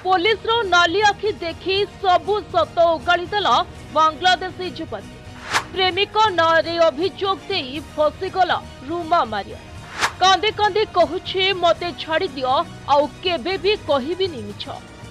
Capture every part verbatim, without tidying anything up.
Police रो नाली आखि देखी सबु सत उगाड़ी देला बांग्लादेशी युवती। प्रेमिक नारे अभियोग दे फसीगला रुमा मारिया। कांदी कांदी कहूछे मते छाड़ी दियो आउ केबे भी कहबिनी मिछ।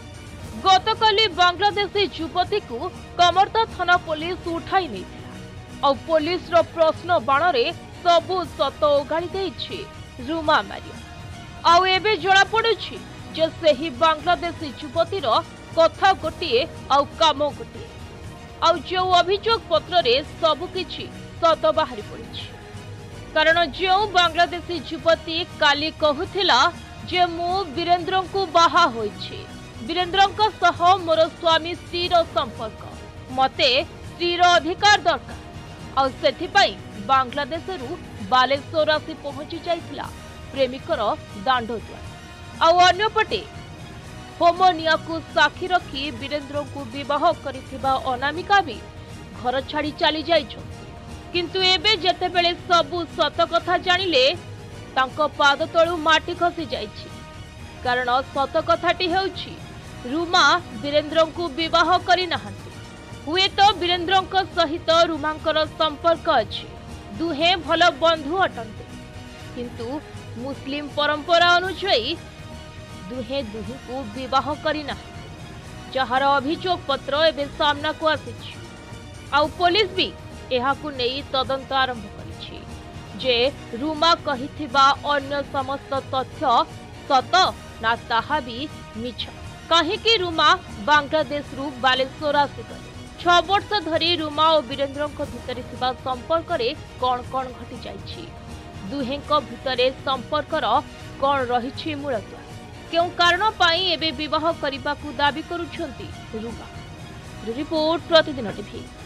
गतकाली बांग्लादेशी युवती को कमरदा थाना पुलिस उठाई नहीं आ पुलिस रो प्रश्न बाणरे सबु सत उगाड़ी देछि रुमा मारिया। आउ एबे जड़ा पड़ुछि जे सही बांग्लादेशी युवतीर कथा गोटे आउ काम गोटे आउ जो अभियोग पत्र रे सबुकिछि सत बाहरी पड़िछि। कारण जो बांग्लादेशी युवती काली कहूथिला जे मु वीरेंद्र को बाहा होइछि, वीरेंद्र सह मोर स्वामी स्त्रीर संपर्क, मते स्त्रीर अधिकार दरकार आउ सेथिपाई बांग्लादेशरू बालेश्वर आसी पहुंची जाइथिला प्रेमिकर दांड द्वार। आउ अन्यपटे होमनिया को साक्षी रखी वीरेंद्र को विवाह करिथिबा अनामिका भी घर छाड़ी चली जाइछो। किंतु एबे जेतेबेले सबु सत कथा जानिले तांको पाद तळु माटी खसी जाइछि। कारण सत कथाटी हेउछि रुमा वीरेंद्र को विवाह करि नाहंती। हुए तो वीरेंद्र सहित रुमांकर संपर्क अछि, दुहे भल बंधु अटंते। किंतु मुस्लिम परंपरा अनुसार दुहे दुहे को विवाह करिना, जहार अभियोग पत्र एवं सामना को आसिछि। आउ पुलिस भी एहाकु नेई तदंत आरंभ करिछि जे रुमा कहिथिबा अन्य समस्त तथ्य सत ना ताहा भी मिछ। काहेकि रुमा बांग्लादेश रु बालेश्वर आसिगले। छ वर्ष धरी रुमा और वीरेंद्र भितर थिबा संपर्क रे कौन कौन घटी जाइछि, दुहेंक भितरे संपर्कर कौन रहिछि मूलत्व, क्यों कारण पाई एबे विवाह करने को दाबी करुछंती रुमा। Report Pratidin TV.